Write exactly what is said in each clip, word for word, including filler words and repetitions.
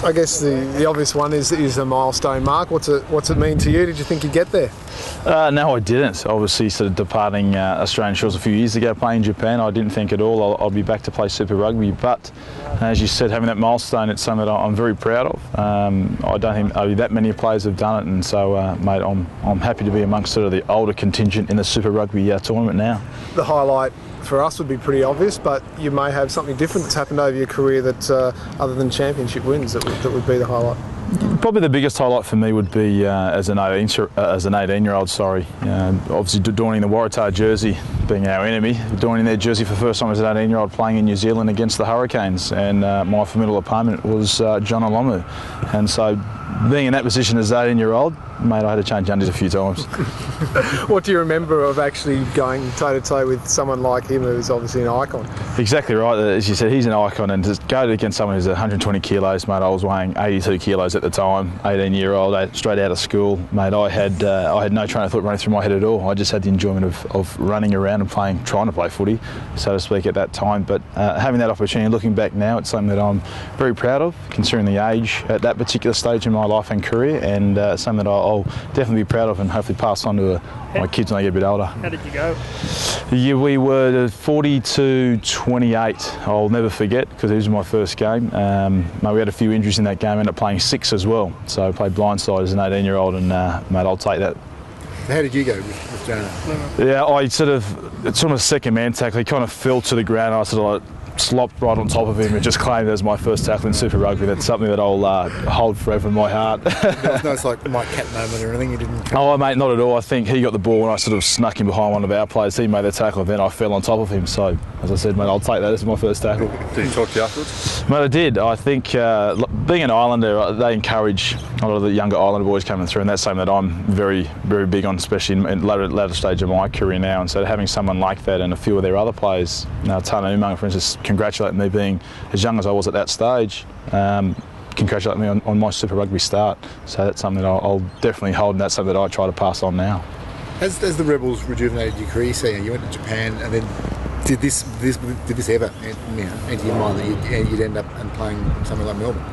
I guess the, the obvious one is is a milestone, Mark. What's it What's it mean to you? Did you think you'd get there? Uh, no, I didn't. Obviously, sort of departing uh, Australian shores a few years ago, playing in Japan, I didn't think at all I'll, I'll be back to play Super Rugby. But as you said, having that milestone, it's something that I'm very proud of. Um, I don't think uh, that many players have done it, and so, uh, mate, I'm I'm happy to be amongst sort of the older contingent in the Super Rugby uh, tournament now. The highlight for us would be pretty obvious, but you may have something different that's happened over your career that, uh, other than championship wins, that would, that would be the highlight. Probably the biggest highlight for me would be uh, as an eighteen, uh, as an eighteen-year-old. Sorry, uh, obviously donning the Waratah jersey, being our enemy, donning their jersey for the first time as an eighteen-year-old, playing in New Zealand against the Hurricanes, and uh, my formidable opponent was uh, John Olomu, and so being in that position as an eighteen-year-old, mate, I had to change undies a few times. What do you remember of actually going toe-to-toe with someone like him, who's obviously an icon? Exactly right. As you said, he's an icon, and to go against someone who's one hundred twenty kilos, mate, I was weighing eighty-two kilos at the time, eighteen-year-old, straight out of school, mate. I had uh, I had no train of thought running through my head at all. I just had the enjoyment of, of running around and playing, trying to play footy, so to speak, at that time. But uh, having that opportunity, looking back now, it's something that I'm very proud of, considering the age at that particular stage in my life and career, and uh, something that I'll definitely be proud of and hopefully pass on to uh, my kids when they get a bit older. How did you go? Yeah, we were forty to twenty-eight. I'll never forget, because it was my first game. Um, mate, we had a few injuries in that game. I ended up playing six as well. So I played blindside as an eighteen-year-old, and uh, mate, I'll take that. How did you go with, with Jonah? Yeah, I sort of, it's sort of a second man tackle. He kind of fell to the ground. I sort of like slopped right on top of him and just claimed it as my first tackle in Super Rugby. That's something that I'll uh, hold forever in my heart. There was no like Mike Cat moment or anything? You didn't? Oh, mate, not at all. I think he got the ball and I sort of snuck him behind one of our players. He made the tackle, and then I fell on top of him. So, as I said, mate, I'll take that as my first tackle. Did he talk to you afterwards? Mate, I did. I think uh, being an Islander, they encourage a lot of the younger Islander boys coming through, and that's something that I'm very, very big on, especially in, in later, later stage of my career now. And so having someone like that and a few of their other players, now Tana Umang, for instance, congratulate me being as young as I was at that stage, um, congratulate me on, on my Super Rugby start. So that's something that I'll, I'll definitely hold, and that's something that I try to pass on now. Has, has the Rebels rejuvenated your career? So you went to Japan, and then did this this did this ever, you know, enter your mind that you'd, you'd end up and playing something like Melbourne?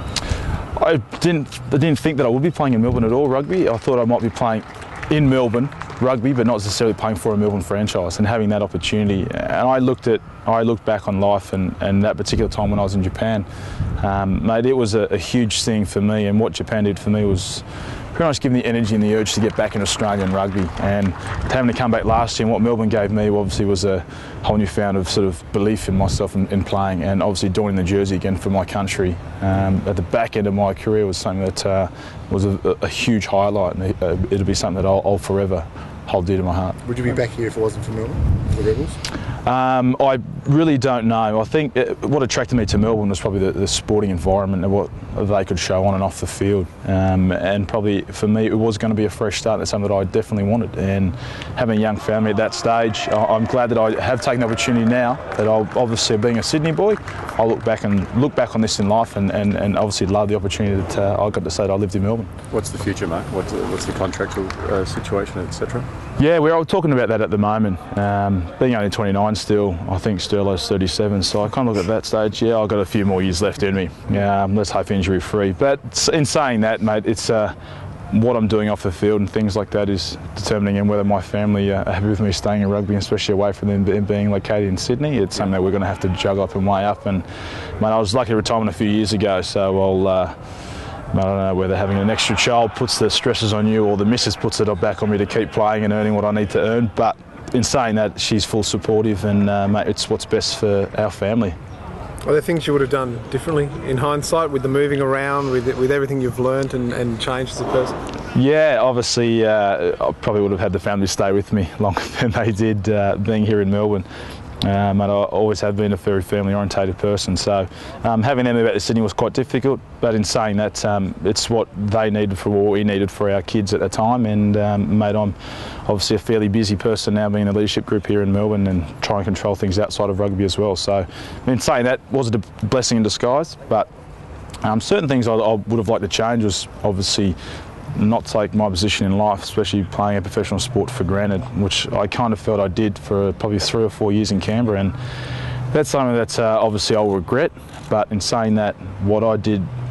I didn't I didn't think that I would be playing in Melbourne at all, rugby. I thought I might be playing in Melbourne rugby, but not necessarily playing for a Melbourne franchise, and having that opportunity. And I looked at I looked back on life and, and that particular time when I was in Japan, um, mate, it was a, a huge thing for me, and what Japan did for me was pretty much give me the energy and the urge to get back in Australian rugby. And having to come back last year, and what Melbourne gave me obviously was a whole new found of sort of belief in myself in, in playing, and obviously donning the jersey again for my country um, at the back end of my career was something that uh, was a, a huge highlight, and it, uh, it'll be something that I'll, I'll forever hold dear to my heart. Would you be back here if it wasn't for Melbourne, for the Rebels? Um, I really don't know. I think it, what attracted me to Melbourne was probably the, the sporting environment and what they could show on and off the field. Um, and probably for me, it was going to be a fresh start. That's something that I definitely wanted. And having a young family at that stage, I'm glad that I have taken the opportunity now. That I'll obviously, being a Sydney boy, I'll look back and look back on this in life, and, and, and obviously love the opportunity that uh, I got to say that I lived in Melbourne. What's the future, Mark? What's the, what's the contractual uh, situation, et cetera? Yeah, we're talking about that at the moment. Um, being only twenty-nine still, I think Sterlo's thirty-seven, so I kind of look at that stage, yeah, I've got a few more years left in me. Um, let's hope injury free. But in saying that, mate, it's uh, what I'm doing off the field and things like that is determining in whether my family uh, are happy with me staying in rugby, especially away from them being located in Sydney. It's something that we're going to have to juggle up and weigh up. And mate, I was lucky to retire a few years ago, so I'll uh, I don't know whether having an extra child puts the stresses on you or the missus puts it back on me to keep playing and earning what I need to earn. But in saying that, she's full supportive, and uh, mate, it's what's best for our family. Are there things you would have done differently in hindsight with the moving around, with with everything you've learned and, and changed as a person? Yeah, obviously uh, I probably would have had the family stay with me longer than they did uh, being here in Melbourne. Um, and I always have been a very family orientated person, so um, having them about to Sydney was quite difficult, but in saying that, um, it's what they needed for what we needed for our kids at the time. And um, mate, I'm obviously a fairly busy person now, being in a leadership group here in Melbourne and trying to control things outside of rugby as well. So in saying that, was a blessing in disguise, but um, certain things I, I would have liked to change was obviously not take my position in life, especially playing a professional sport, for granted, which I kind of felt I did for probably three or four years in Canberra, and that's something that uh, obviously I'll regret. But in saying that, what I did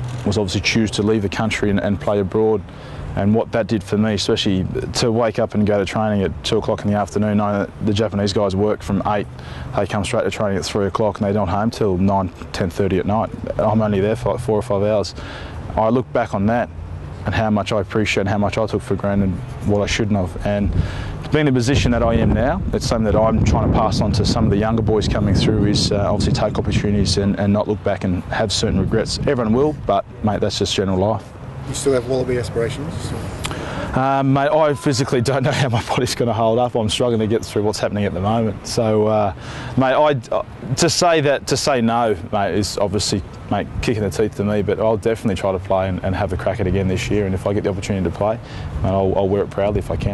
was obviously choose to leave the country and, and play abroad. And what that did for me, especially to wake up and go to training at two o'clock in the afternoon, knowing that the Japanese guys work from eight, they come straight to training at three o'clock and they don't home till nine, ten thirty at night. I'm only there for like four or five hours. I look back on that and how much I appreciate and how much I took for granted what I shouldn't have. And to be in the position that I am now, it's something that I'm trying to pass on to some of the younger boys coming through, is uh, obviously take opportunities and, and not look back and have certain regrets. Everyone will, but mate, that's just general life. You still have Wallaby aspirations? Um, mate, I physically don't know how my body's going to hold up. I'm struggling to get through what's happening at the moment. So, uh, mate, I, to say that, to say no, mate, is obviously, mate, kicking the teeth to me. But I'll definitely try to play and, and have a crack at it again this year. And if I get the opportunity to play, mate, I'll, I'll wear it proudly if I can.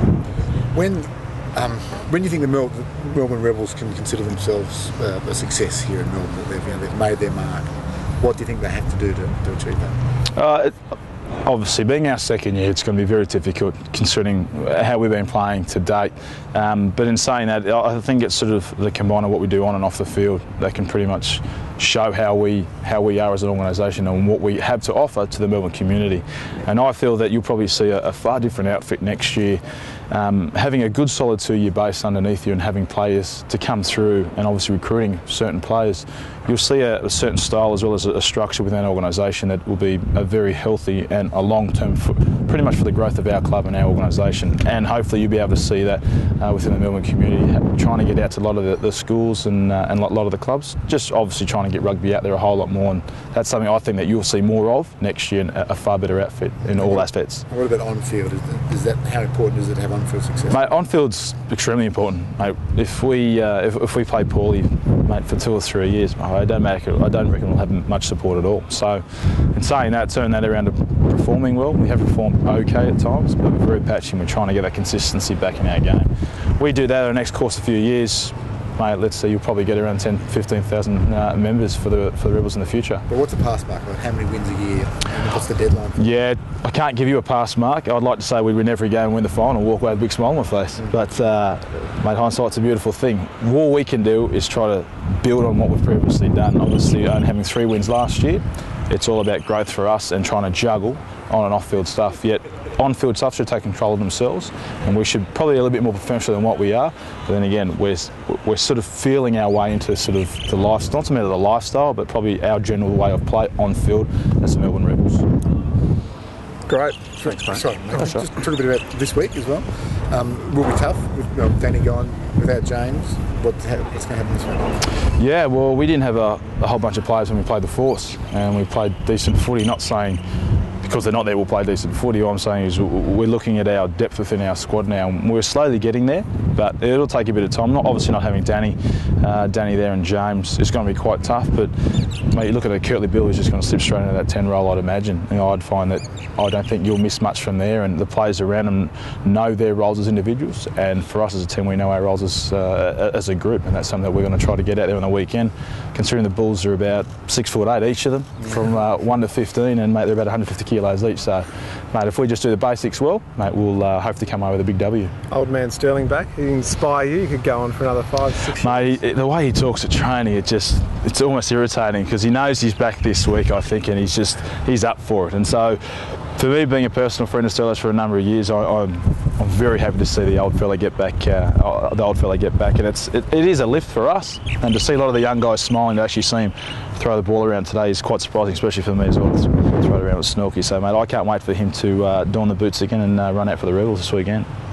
When, um, when do you think the Mel Melbourne Rebels can consider themselves uh, a success here in Melbourne? That they've, you know, they've made their mark. What do you think they have to do to, to achieve that? Uh, it, Obviously, being our second year, it's going to be very difficult considering how we've been playing to date. Um, but in saying that, I think it's sort of the combine of what we do on and off the field that can pretty much show how we how we are as an organisation and what we have to offer to the Melbourne community. And I feel that you'll probably see a, a far different outfit next year, um, having a good solid two-year base underneath you and having players to come through and obviously recruiting certain players. You'll see a, a certain style as well as a, a structure within our organisation that will be a very healthy and a long-term, for, pretty much for the growth of our club and our organisation. And hopefully you'll be able to see that uh, within the Melbourne community, trying to get out to a lot of the, the schools and, uh, and a lot of the clubs, just obviously trying to get rugby out there a whole lot more. And that's something I think that you'll see more of next year, and a, a far better outfit in all aspects. What about on-field? Is that, is that how important is it to have on-field success? Mate, on-field's extremely important. Mate, if we uh, if, if we play poorly, mate, for two or three years, mate, I don't make it, I don't reckon we'll have much support at all. So, in saying that, turn that around to performing well. We have performed okay at times, but we're very patchy and we're trying to get that consistency back in our game. We do that over the next course of a few years, mate, let's say you'll probably get around ten, fifteen thousand uh, members for the for the Rebels in the future. But what's a pass mark? Like how many wins a year? What's the deadline? Yeah, I can't give you a pass mark. I'd like to say we'd win every game and win the final and walk away with a big smile on my face. Mm. But, uh, mate, hindsight's a beautiful thing. What we can do is try to build on what we've previously done. Obviously, only having three wins last year, it's all about growth for us and trying to juggle on and off-field stuff. Yet on-field stuff should take control of themselves, and we should probably be a little bit more professional than what we are. But then again, we're we're sort of feeling our way into sort of the life, not so much the lifestyle, but probably our general way of play on-field as the Melbourne Rebels. Great. Thanks, mate. Sorry, mate. That's Just, just talk a bit about this week as well. Um, will be tough with you know, Danny gone, without James. What's, what's going to happen this week? Yeah, well, we didn't have a, a whole bunch of players when we played the Force, and we played decent footy. Not saying because they're not there, we'll play decent footy. All I'm saying is we're looking at our depth within our squad now, and we're slowly getting there, but it'll take a bit of time. Not obviously not having Danny, uh, Danny there and James, it's going to be quite tough. But mate, you look at a Kirtley Bill who's just going to slip straight into that ten role, I'd imagine. You know, I'd find that I don't think you'll miss much from there, and the players around them know their roles as individuals, and for us as a team, we know our roles as uh, as a group, and that's something that we're going to try to get out there on the weekend. Considering the Bulls are about six foot eight each of them, yeah. from uh, one to fifteen, and mate, they're about one hundred fifty kilos each. So, mate, if we just do the basics well, mate, we'll uh, hopefully come away with a big W. Old man Sterling back, he inspire you. You could go on for another five, six. Mate, years. the way he talks at training, it just it's almost irritating because he knows he's back this week, I think, and he's just he's up for it. And so, for me, being a personal friend of Sterling's for a number of years, I, I'm I'm very happy to see the old fella get back. Uh, the old fella get back, and it's it, it is a lift for us, and to see a lot of the young guys smiling, to actually see him throw the ball around today is quite surprising, especially for me as well. Throw it around with Snorky. So, mate, I can't wait for him to uh, don the boots again and uh, run out for the Rebels this weekend.